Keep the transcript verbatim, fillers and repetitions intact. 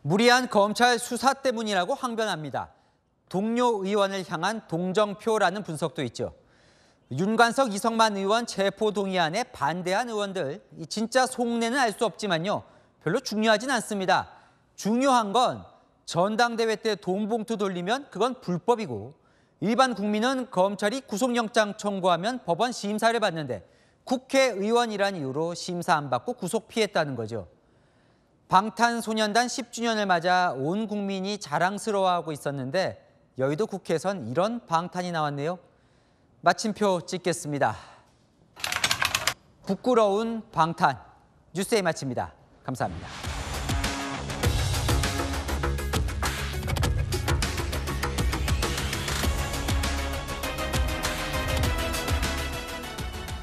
무리한 검찰 수사 때문이라고 항변합니다. 동료 의원을 향한 동정표라는 분석도 있죠. 윤관석, 이성만 의원 체포 동의안에 반대한 의원들, 진짜 속내는 알 수 없지만요. 별로 중요하진 않습니다. 중요한 건 전당대회 때 돈 봉투 돌리면 그건 불법이고, 일반 국민은 검찰이 구속영장 청구하면 법원 심사를 받는데 국회의원이란 이유로 심사 안 받고 구속 피했다는 거죠. 방탄소년단 십 주년을 맞아 온 국민이 자랑스러워하고 있었는데 여의도 국회에선 이런 방탄이 나왔네요. 마침표 찍겠습니다. 부끄러운 방탄. 뉴스에 마칩니다. 감사합니다.